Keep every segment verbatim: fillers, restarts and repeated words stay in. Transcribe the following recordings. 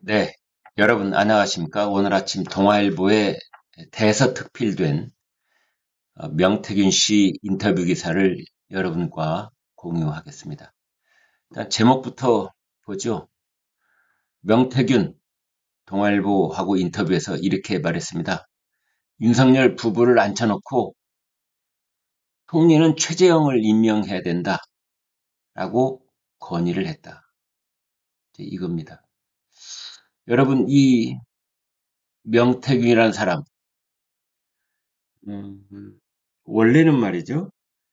네, 여러분 안녕하십니까? 오늘 아침 동아일보에 대서특필된 어, 명태균 씨 인터뷰 기사를 여러분과 공유하겠습니다. 일단 제목부터 보죠. 명태균 동아일보하고 인터뷰에서 이렇게 말했습니다. 윤석열 부부를 앉혀놓고 총리는 최재형을 임명해야 된다라고 건의를 했다. 이제 이겁니다. 여러분, 이 명태균이라는 사람, 음, 원래는 말이죠.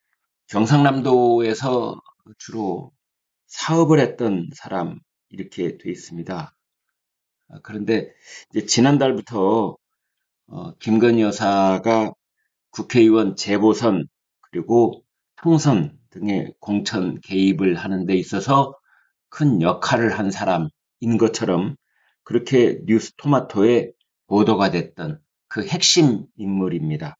경상남도에서 주로 사업을 했던 사람 이렇게 돼 있습니다. 아, 그런데 이제 지난달부터 어, 김건희 여사가 국회의원 재보선 그리고 총선 등의 공천 개입을 하는 데 있어서 큰 역할을 한 사람인 것처럼 그렇게 뉴스토마토에 보도가 됐던 그 핵심 인물입니다.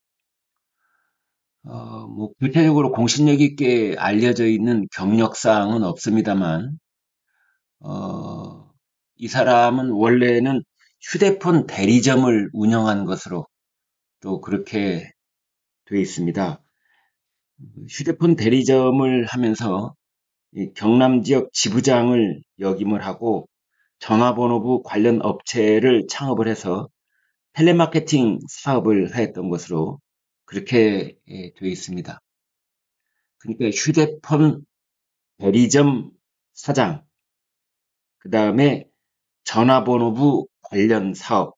어, 뭐 구체적으로 공신력 있게 알려져 있는 경력사항은 없습니다만, 어, 이 사람은 원래는 휴대폰 대리점을 운영한 것으로 또 그렇게 돼 있습니다. 휴대폰 대리점을 하면서 이 경남 지역 지부장을 역임을 하고 전화번호부 관련 업체를 창업을 해서 텔레마케팅 사업을 했던 것으로 그렇게 예, 돼 있습니다. 그러니까 휴대폰 대리점 사장, 그 다음에 전화번호부 관련 사업,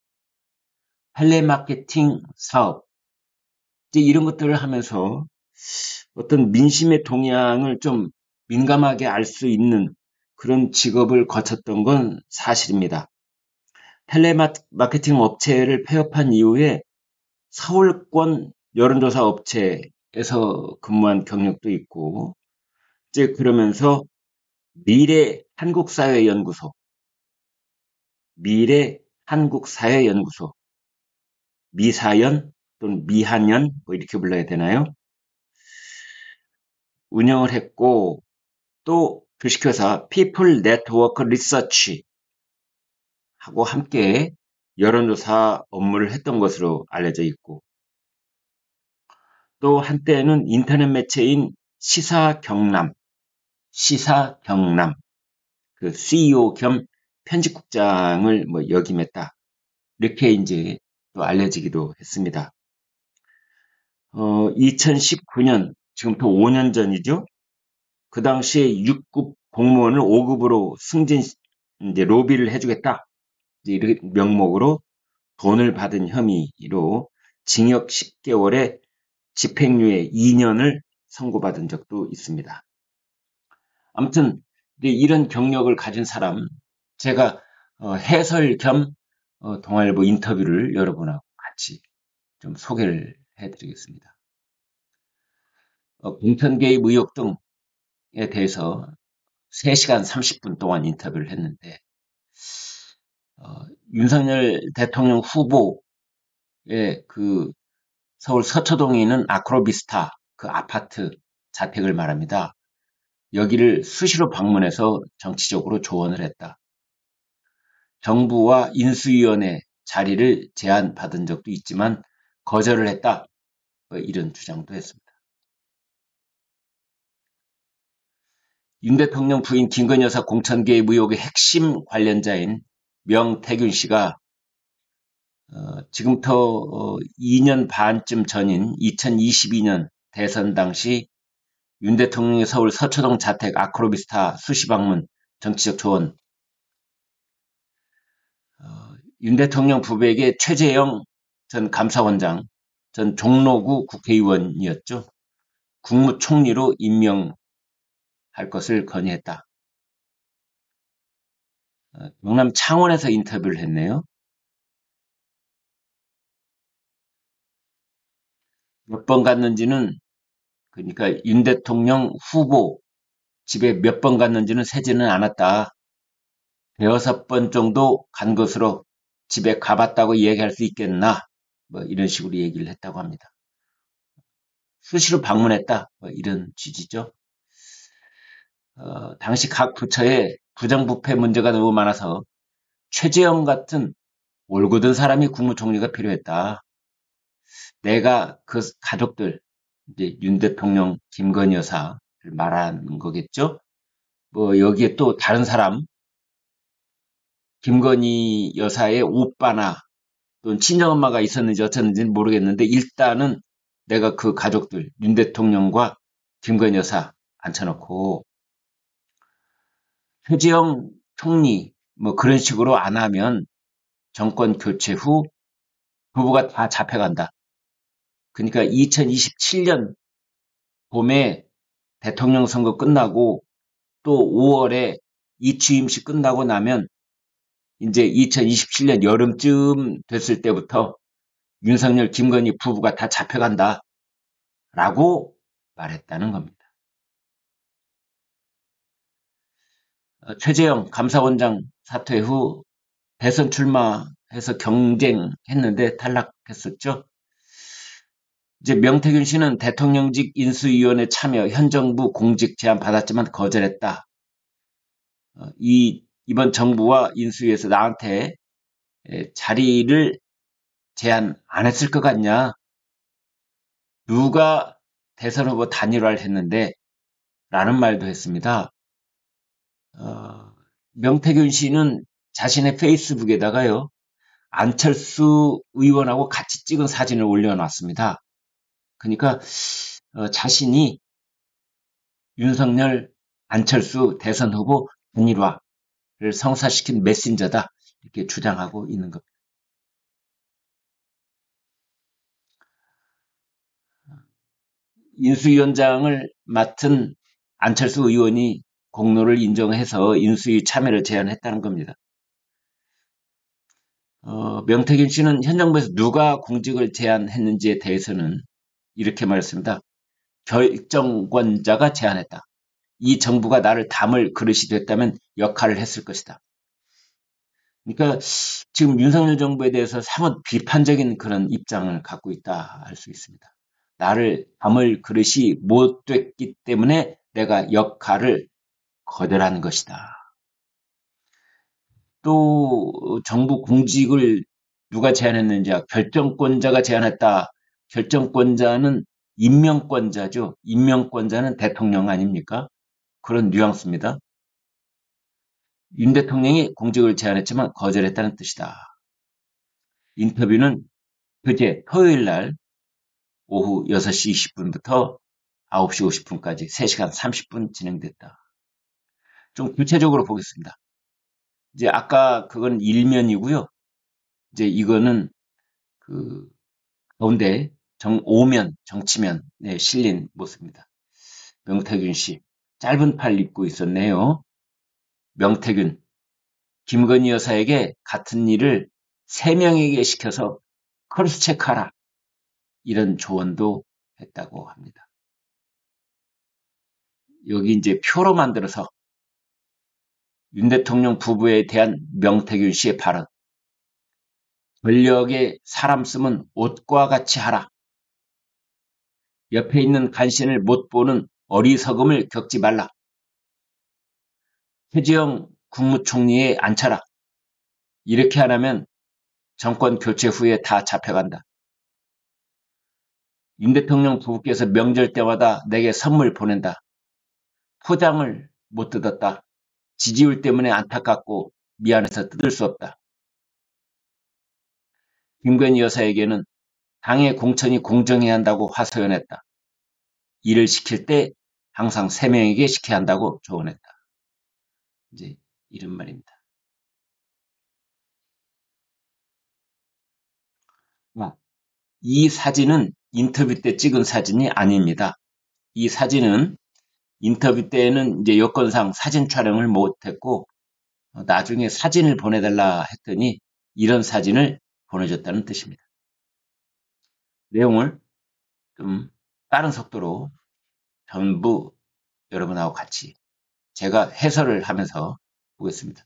텔레마케팅 사업, 이제 이런 것들을 하면서 어떤 민심의 동향을 좀 민감하게 알 수 있는 그런 직업을 거쳤던 건 사실입니다. 텔레마케팅 업체를 폐업한 이후에 서울권 여론조사 업체에서 근무한 경력도 있고, 이제 그러면서 미래 한국사회연구소, 미래 한국사회연구소, 미사연 또는 미한연 뭐 이렇게 불러야 되나요? 운영을 했고 또 주식회사 피플 네트워크 리서치 하고 함께 여론조사 업무를 했던 것으로 알려져 있고 또 한때는 인터넷 매체인 시사경남, 시사경남 그 씨이오 겸 편집국장을 뭐 역임했다. 이렇게 이제 또 알려지기도 했습니다. 어, 이천십구 년, 지금부터 오 년 전이죠. 그 당시에 육 급 공무원을 오 급으로 승진, 이제 로비를 해주겠다. 이제 이런 명목으로 돈을 받은 혐의로 징역 십 개월에 집행유예 이 년을 선고받은 적도 있습니다. 아무튼 이런 경력을 가진 사람, 제가 어, 해설 겸 어, 동아일보 인터뷰를 여러분하고 같이 좀 소개를 해드리겠습니다. 어, 공천 개입 의혹 등에 대해서 세 시간 삼십 분 동안 인터뷰를 했는데 어, 윤석열 대통령 후보의 그 서울 서초동에 있는 아크로비스타 그 아파트 자택을 말합니다. 여기를 수시로 방문해서 정치적으로 조언을 했다. 정부와 인수위원회 자리를 제안받은 적도 있지만 거절을 했다. 뭐 이런 주장도 했습니다. 윤 대통령 부인 김건희 여사 공천 개입 의혹의 핵심 관련자인 명태균 씨가 어, 지금부터 어, 이 년 반쯤 전인 이천이십이 년 대선 당시 윤 대통령의 서울 서초동 자택 아크로비스타 수시 방문 정치적 조언, 어, 윤 대통령 부부에게 최재형 전 감사원장, 전 종로구 국회의원이었죠. 국무총리로 임명할 것을 건의했다. 어, 경남 창원에서 인터뷰를 했네요. 몇 번 갔는지는 그러니까 윤 대통령 후보 집에 몇 번 갔는지는 세지는 않았다. 대여섯 번 정도 간 것으로 집에 가봤다고 얘기할 수 있겠나? 뭐 이런 식으로 얘기를 했다고 합니다. 수시로 방문했다. 뭐 이런 취지죠. 어, 당시 각 부처에 부정부패 문제가 너무 많아서 최재형 같은 올곧은 사람이 국무총리가 필요했다. 내가 그 가족들, 이제 윤 대통령, 김건희 여사를 말하는 거겠죠? 뭐 여기에 또 다른 사람, 김건희 여사의 오빠나 또는 친정엄마가 있었는지 어쩌는지는 모르겠는데 일단은 내가 그 가족들, 윤 대통령과 김건희 여사 앉혀놓고 최재형 총리 뭐 그런 식으로 안 하면 정권 교체 후 부부가 다 잡혀간다. 그러니까 이천이십칠 년 봄에 대통령 선거 끝나고 또 오월에 이 취임식 끝나고 나면 이제 이천이십칠 년 여름쯤 됐을 때부터 윤석열, 김건희 부부가 다 잡혀간다라고 말했다는 겁니다. 어, 최재형 감사원장 사퇴 후 대선 출마해서 경쟁했는데 탈락했었죠. 이제 명태균 씨는 대통령직 인수위원회 참여 현 정부 공직 제안 받았지만 거절했다. 어, 이 이번 정부와 인수위에서 나한테 자리를 제안 안 했을 것 같냐? 누가 대선 후보 단일화를 했는데 라는 말도 했습니다. 어, 명태균 씨는 자신의 페이스북에다가요. 안철수 의원하고 같이 찍은 사진을 올려놨습니다. 그러니까 어, 자신이 윤석열, 안철수 대선 후보 단일화를 성사시킨 메신저다 이렇게 주장하고 있는 겁니다. 인수위원장을 맡은 안철수 의원이 공로를 인정해서 인수위 참여를 제안했다는 겁니다. 어, 명태균 씨는 현 정부에서 누가 공직을 제안했는지에 대해서는 이렇게 말했습니다. 결정권자가 제안했다. 이 정부가 나를 담을 그릇이 됐다면 역할을 했을 것이다. 그러니까 지금 윤석열 정부에 대해서 사뭇 비판적인 그런 입장을 갖고 있다 할 수 있습니다. 나를 담을 그릇이 못 됐기 때문에 내가 역할을 거절한 것이다. 또 정부 공직을 누가 제안했는지 결정권자가 제안했다. 결정권자는 임명권자죠. 임명권자는 대통령 아닙니까? 그런 뉘앙스입니다. 윤 대통령이 공직을 제안했지만 거절했다는 뜻이다. 인터뷰는 그제 토요일 날 오후 여섯 시 이십 분부터 아홉 시 오십 분까지 세 시간 삼십 분 진행됐다. 좀 구체적으로 보겠습니다. 이제 아까 그건 일면이고요. 이제 이거는 그 가운데 정 오면 정치면에 실린 모습입니다. 명태균 씨 짧은 팔 입고 있었네요. 명태균 김건희 여사에게 같은 일을 세 명에게 시켜서 크로스 체크하라 이런 조언도 했다고 합니다. 여기 이제 표로 만들어서 윤 대통령 부부에 대한 명태균 씨의 발언. 권력에 사람 쓰면 옷과 같이 하라. 옆에 있는 간신을 못 보는 어리석음을 겪지 말라. 최재형 국무총리에 앉혀라. 이렇게 안 하면 정권 교체 후에 다 잡혀간다. 윤 대통령 부부께서 명절 때마다 내게 선물 보낸다. 포장을 못 뜯었다. 지지율 때문에 안타깝고 미안해서 뜯을 수 없다. 김건희 여사에게는 당의 공천이 공정해야 한다고 하소연했다. 일을 시킬 때 항상 세 명에게 시켜야 한다고 조언했다. 이제 이런 말입니다. 이 사진은 인터뷰 때 찍은 사진이 아닙니다. 이 사진은 인터뷰 때는 이제 여건상 사진 촬영을 못했고 나중에 사진을 보내달라 했더니 이런 사진을 보내줬다는 뜻입니다. 내용을 좀 빠른 속도로 전부 여러분하고 같이 제가 해설을 하면서 보겠습니다.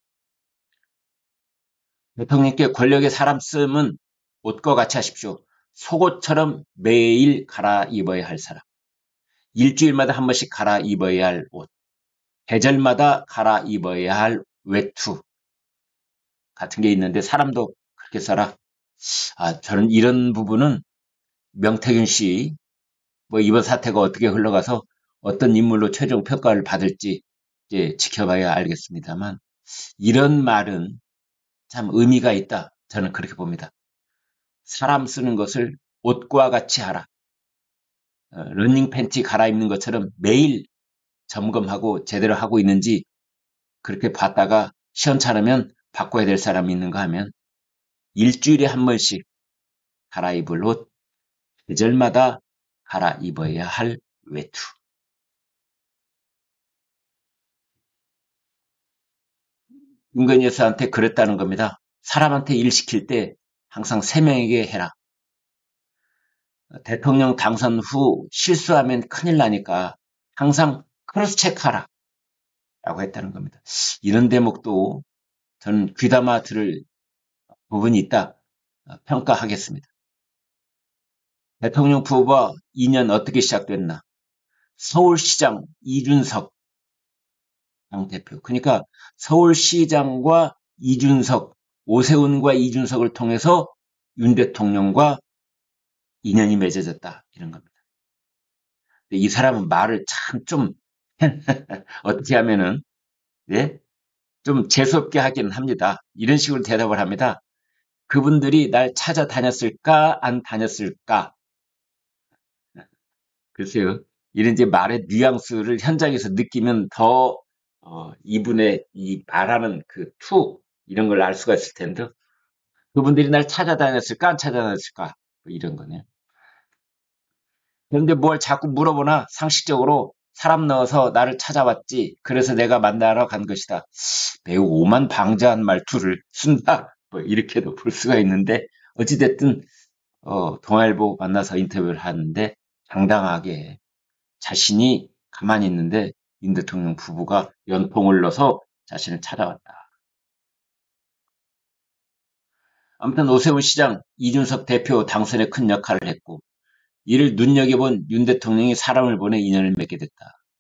대통령께 권력의 사람 쓰면 옷과 같이 하십시오. 속옷처럼 매일 갈아입어야 할 사람. 일주일마다 한 번씩 갈아입어야 할 옷. 계절마다 갈아입어야 할 외투. 같은 게 있는데 사람도 그렇게 써라. 아, 저는 이런 부분은 명태균 씨, 뭐 이번 사태가 어떻게 흘러가서 어떤 인물로 최종 평가를 받을지 이제 지켜봐야 알겠습니다만 이런 말은 참 의미가 있다. 저는 그렇게 봅니다. 사람 쓰는 것을 옷과 같이 하라. 어, 러닝 팬티 갈아입는 것처럼 매일 점검하고 제대로 하고 있는지 그렇게 봤다가 시원찮으면 바꿔야 될 사람이 있는가 하면 일주일에 한 번씩 갈아입을 옷, 계절마다 갈아입어야 할 외투. 윤건희 여사한테 그랬다는 겁니다. 사람한테 일 시킬 때 항상 세 명에게 해라. 대통령 당선 후 실수하면 큰일 나니까 항상 크로스 체크하라. 라고 했다는 겁니다. 이런 대목도 저는 귀담아 들을 부분이 있다 평가하겠습니다. 대통령 후보가 이 년 어떻게 시작됐나? 서울시장 이준석 당대표. 그러니까 서울시장과 이준석, 오세훈과 이준석을 통해서 윤 대통령과 인연이 맺어졌다. 이런 겁니다. 이 사람은 말을 참 좀 어떻게 하면은 예? 좀 재수없게 하기는 합니다. 이런 식으로 대답을 합니다. 그분들이 날 찾아다녔을까 안 다녔을까? 글쎄요. 이런 이제 말의 뉘앙스를 현장에서 느끼면 더 어, 이분의 이 말하는 그 투, 이런 걸 알 수가 있을 텐데 그분들이 날 찾아다녔을까 안 찾아다녔을까? 뭐 이런 거네요. 그런데 뭘 자꾸 물어보나 상식적으로 사람 넣어서 나를 찾아왔지. 그래서 내가 만나러 간 것이다. 매우 오만방자한 말투를 쓴다. 뭐 이렇게도 볼 수가 있는데 어찌됐든 어, 동아일보 만나서 인터뷰를 하는데 당당하게 자신이 가만히 있는데 윤 대통령 부부가 연통을 넣어서 자신을 찾아왔다. 아무튼 오세훈 시장, 이준석 대표 당선에 큰 역할을 했고 이를 눈여겨본 윤 대통령이 사람을 보내 인연을 맺게 됐다.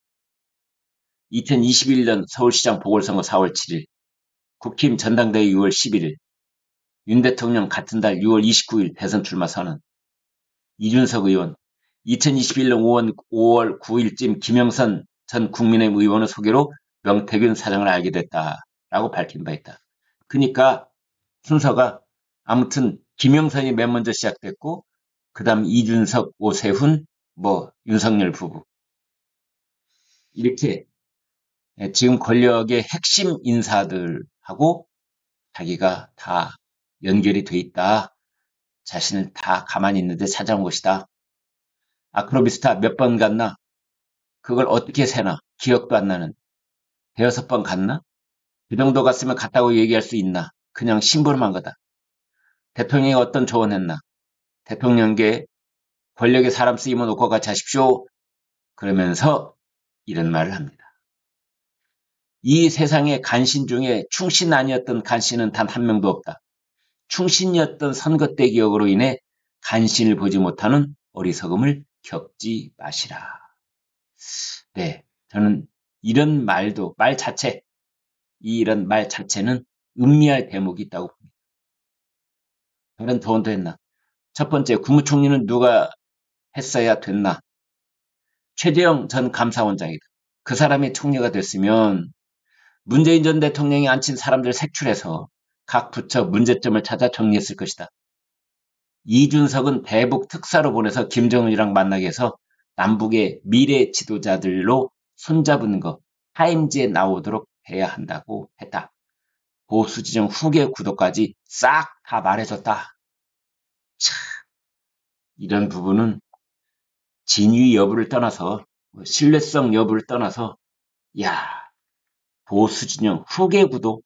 이천이십일 년 서울시장 보궐선거 사월 칠일, 국힘 전당대회 유월 십일일, 윤 대통령 같은 달 유월 이십구일 대선 출마 선언, 이준석 의원, 이천이십일 년 오월 구일쯤 김영선 전 국민의힘 의원의 소개로 명태균 사장을 알게 됐다라고 밝힌 바 있다. 그러니까 순서가 아무튼 김영선이 맨 먼저 시작됐고 그 다음 이준석, 오세훈, 뭐 윤석열 부부 이렇게 지금 권력의 핵심 인사들하고 자기가 다 연결이 돼 있다. 자신을 다 가만히 있는데 찾아온 것이다. 아크로비스타 몇 번 갔나? 그걸 어떻게 세나? 기억도 안 나는. 대여섯 번 갔나? 그 정도 갔으면 갔다고 얘기할 수 있나? 그냥 심부름한 거다. 대통령이 어떤 조언했나? 대통령께 권력의 사람 쓰임을 놓고 같이 하십시오. 그러면서 이런 말을 합니다. 이 세상의 간신 중에 충신 아니었던 간신은 단 한 명도 없다. 충신이었던 선거 때 기억으로 인해 간신을 보지 못하는 어리석음을 겪지 마시라. 네, 저는 이런 말도, 말 자체, 이런 말 자체는 음미할 대목이 있다고 봅니다. 그런 조언도 했나? 첫 번째, 국무총리는 누가 했어야 됐나? 최재형 전 감사원장이다. 그 사람이 총리가 됐으면 문재인 전 대통령이 앉힌 사람들 색출해서 각 부처 문제점을 찾아 정리했을 것이다. 이준석은 대북 특사로 보내서 김정은이랑 만나게 해서 남북의 미래 지도자들로 손잡은 거 타임지에 나오도록 해야 한다고 했다. 보수 지정 후계 구도까지 싹 다 말해줬다. 참, 이런 부분은 진위 여부를 떠나서 신뢰성 여부를 떠나서 야 보수 진영 후계 구도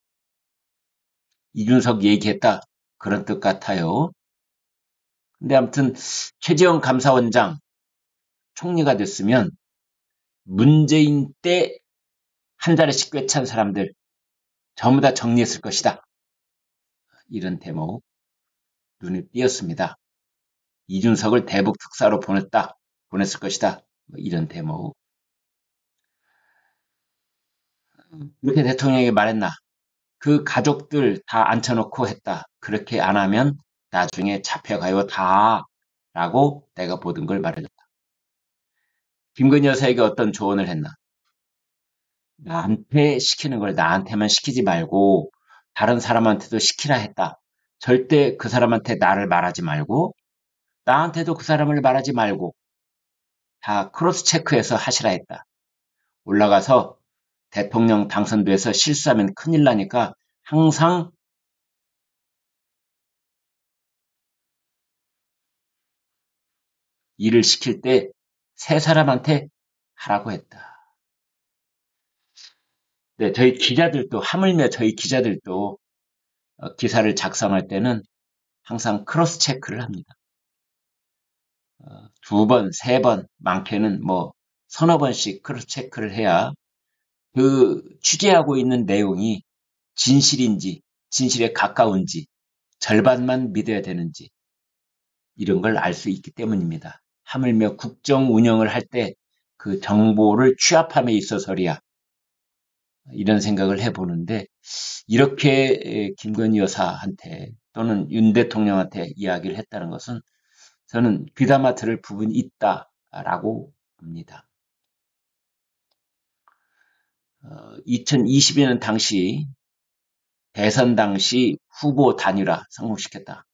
이준석 얘기했다. 그런 뜻 같아요. 근데 아무튼 최재형 감사원장 총리가 됐으면 문재인 때 한 자리씩 꿰찬 사람들 전부 다 정리했을 것이다. 이런 대목 눈에 띄었습니다. 이준석을 대북 특사로 보냈다. 보냈을 것이다. 뭐 이런 대목. 이렇게 대통령에게 말했나? 그 가족들 다 앉혀놓고 했다. 그렇게 안 하면 나중에 잡혀가요 다 라고 내가 모든 걸 말해줬다. 김건희 여사에게 어떤 조언을 했나? 나한테 시키는 걸 나한테만 시키지 말고 다른 사람한테도 시키라 했다. 절대 그 사람한테 나를 말하지 말고 나한테도 그 사람을 말하지 말고 다 크로스 체크해서 하시라 했다. 올라가서 대통령 당선돼서 실수하면 큰일 나니까 항상 일을 시킬 때 세 사람한테 하라고 했다. 네, 저희 기자들도 하물며 저희 기자들도 어, 기사를 작성할 때는 항상 크로스 체크를 합니다. 어, 두 번, 세 번, 많게는 뭐 서너 번씩 크로스 체크를 해야 그 취재하고 있는 내용이 진실인지, 진실에 가까운지, 절반만 믿어야 되는지 이런 걸 알 수 있기 때문입니다. 하물며 국정 운영을 할 때 그 정보를 취합함에 있어서야 이런 생각을 해보는데 이렇게 김건희 여사한테 또는 윤 대통령한테 이야기를 했다는 것은 저는 귀담아 들을 부분이 있다라고 봅니다. 어, 이천이십 년 당시 대선 당시 후보 단일화 성공시켰다.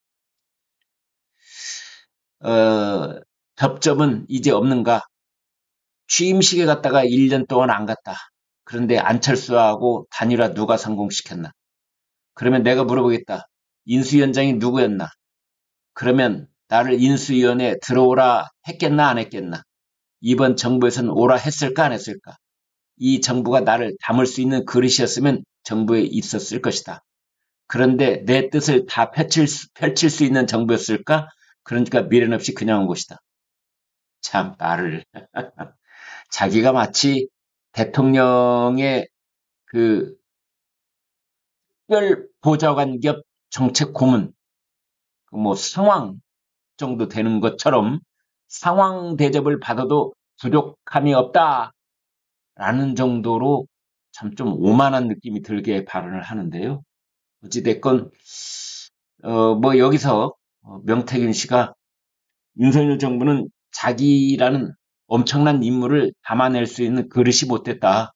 어, 접점은 이제 없는가? 취임식에 갔다가 일 년 동안 안 갔다. 그런데 안철수하고 단일화 누가 성공시켰나? 그러면 내가 물어보겠다. 인수위원장이 누구였나? 그러면 나를 인수위원회에 들어오라 했겠나 안 했겠나? 이번 정부에서는 오라 했을까 안 했을까? 이 정부가 나를 담을 수 있는 그릇이었으면 정부에 있었을 것이다. 그런데 내 뜻을 다 펼칠 수, 펼칠 수 있는 정부였을까? 그러니까 미련 없이 그냥 온 것이다. 참 말을 자기가 마치 대통령의 그 특별 보좌관 겸 정책 고문, 뭐 상황 정도 되는 것처럼 상황 대접을 받아도 부족함이 없다라는 정도로 참 좀 오만한 느낌이 들게 발언을 하는데요. 어찌됐건 어, 뭐 여기서 어, 명태균 씨가 윤석열 정부는 자기라는 엄청난 인물을 담아낼 수 있는 그릇이 못됐다.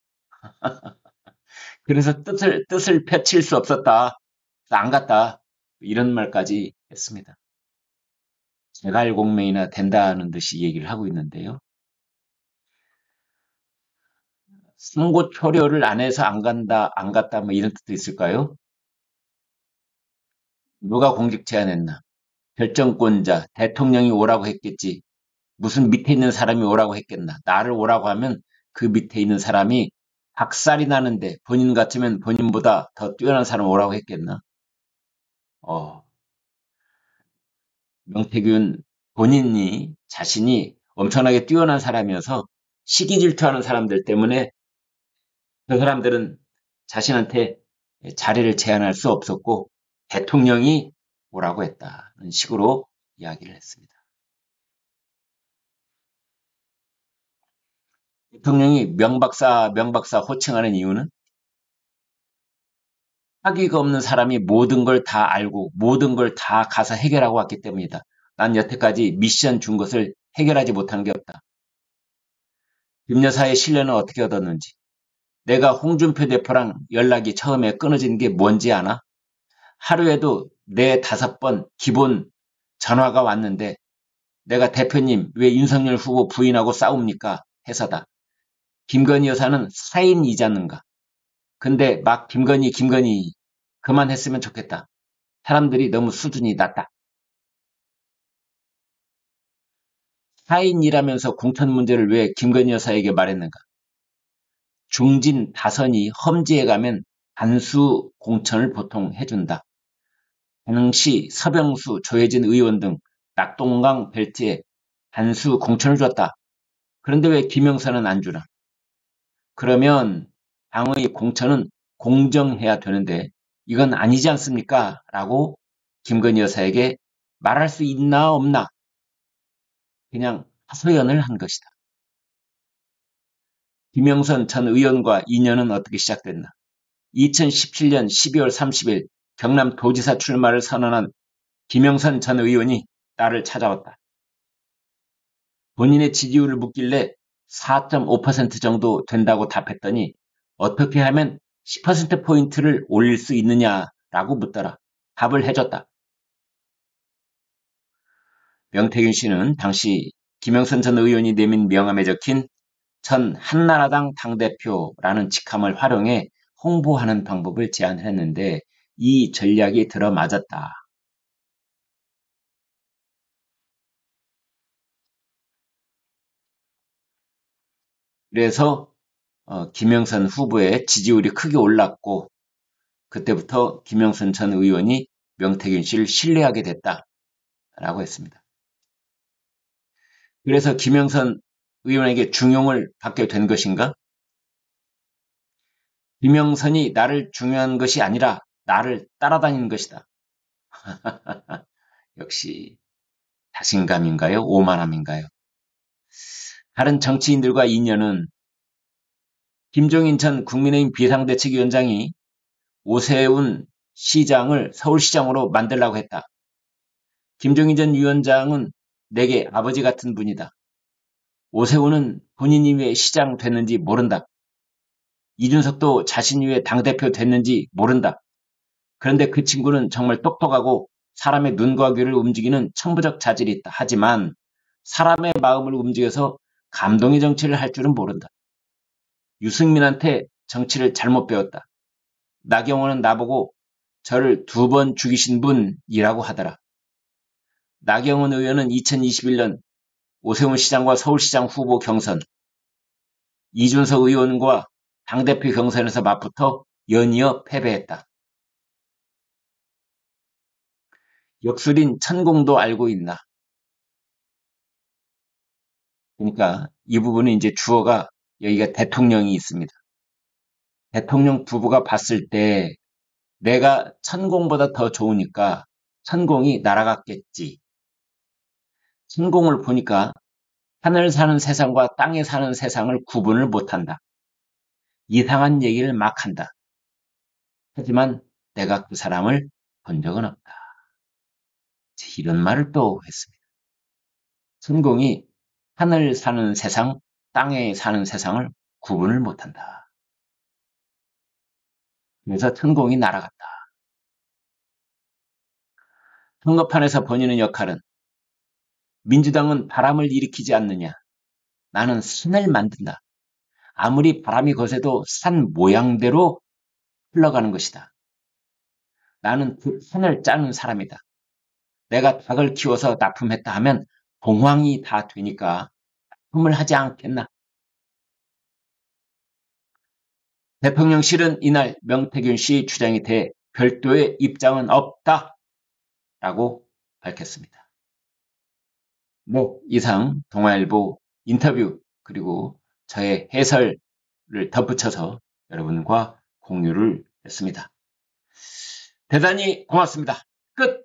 그래서 뜻을 뜻을 펼칠 수 없었다. 안 갔다. 이런 말까지 했습니다. 제갈공명이나 된다는 듯이 얘기를 하고 있는데요. 선고 초려를 안 해서 안 간다, 안 갔다, 뭐 이런 뜻도 있을까요? 누가 공직 제안했나? 결정권자, 대통령이 오라고 했겠지. 무슨 밑에 있는 사람이 오라고 했겠나? 나를 오라고 하면 그 밑에 있는 사람이 박살이 나는데 본인 같으면 본인보다 더 뛰어난 사람 오라고 했겠나? 어, 명태균 본인이 자신이 엄청나게 뛰어난 사람이어서 시기 질투하는 사람들 때문에 그 사람들은 자신한테 자리를 제안할 수 없었고 대통령이 오라고 했다는 식으로 이야기를 했습니다. 대통령이 명박사 명박사 호칭하는 이유는 학위가 없는 사람이 모든 걸 다 알고 모든 걸 다 가서 해결하고 왔기 때문이다. 난 여태까지 미션 준 것을 해결하지 못한 게 없다. 김 여사의 신뢰는 어떻게 얻었는지. 내가 홍준표 대표랑 연락이 처음에 끊어진 게 뭔지 아나? 하루에도 네 다섯 번 기본 전화가 왔는데 내가 대표님 왜 윤석열 후보 부인하고 싸웁니까? 해서다. 김건희 여사는 사인이잖는가. 근데 막 김건희 김건희 그만했으면 좋겠다. 사람들이 너무 수준이 낮다. 사인이라면서 공천 문제를 왜 김건희 여사에게 말했는가? 중진 다선이 험지에 가면 단수 공천을 보통 해준다. 당시 서병수, 조혜진 의원 등 낙동강 벨트에 단수 공천을 줬다. 그런데 왜 김영사는 안 주나? 그러면 당의 공천은 공정해야 되는데 이건 아니지 않습니까? 라고 김건희 여사에게 말할 수 있나 없나? 그냥 하소연을 한 것이다. 김영선 전 의원과 인연은 어떻게 시작됐나? 이천십칠 년 십이월 삼십일 경남도지사 출마를 선언한 김영선 전 의원이 나를 찾아왔다. 본인의 지지율을 묻길래 사 점 오 퍼센트 정도 된다고 답했더니 어떻게 하면 십 퍼센트포인트를 올릴 수 있느냐라고 묻더라. 답을 해줬다. 명태균 씨는 당시 김영선 전 의원이 내민 명함에 적힌 전 한나라당 당대표라는 직함을 활용해 홍보하는 방법을 제안했는데 이 전략이 들어맞았다. 그래서 어, 김영선 후보의 지지율이 크게 올랐고 그때부터 김영선 전 의원이 명태균 씨를 신뢰하게 됐다라고 했습니다. 그래서 김영선 의원에게 중용을 받게 된 것인가? 김영선이 나를 중요한 것이 아니라 나를 따라다니는 것이다. 역시 자신감인가요? 오만함인가요? 다른 정치인들과 인연은 김종인 전 국민의힘 비상대책위원장이 오세훈 시장을 서울시장으로 만들라고 했다. 김종인 전 위원장은 내게 아버지 같은 분이다. 오세훈은 본인이 왜 시장 됐는지 모른다. 이준석도 자신이 왜 당대표 됐는지 모른다. 그런데 그 친구는 정말 똑똑하고 사람의 눈과 귀를 움직이는 천부적 자질이 있다. 하지만 사람의 마음을 움직여서 감동의 정치를 할 줄은 모른다. 유승민한테 정치를 잘못 배웠다. 나경원은 나보고 저를 두 번 죽이신 분이라고 하더라. 나경원 의원은 이천이십일 년 오세훈 시장과 서울시장 후보 경선, 이준석 의원과 당대표 경선에서 맞붙어 연이어 패배했다. 역술인 천공도 알고 있나? 그러니까 이 부분은 이제 주어가 여기가 대통령이 있습니다. 대통령 부부가 봤을 때 내가 천공보다 더 좋으니까 천공이 날아갔겠지. 천공을 보니까 하늘 사는 세상과 땅에 사는 세상을 구분을 못한다. 이상한 얘기를 막 한다. 하지만 내가 그 사람을 본 적은 없다. 이런 말을 또 했습니다. 천공이 하늘 사는 세상, 땅에 사는 세상을 구분을 못한다. 그래서 천공이 날아갔다. 선거판에서 본인의 역할은 민주당은 바람을 일으키지 않느냐. 나는 산을 만든다. 아무리 바람이 거세도 산 모양대로 흘러가는 것이다. 나는 그 산을 짜는 사람이다. 내가 닭을 키워서 납품했다 하면 봉황이 다 되니까 납품을 하지 않겠나. 대통령실은 이날 명태균 씨 주장에 대해 별도의 입장은 없다 라고 밝혔습니다. 네, 이상 동아일보 인터뷰 그리고 저의 해설을 덧붙여서 여러분과 공유를 했습니다. 대단히 고맙습니다. 끝!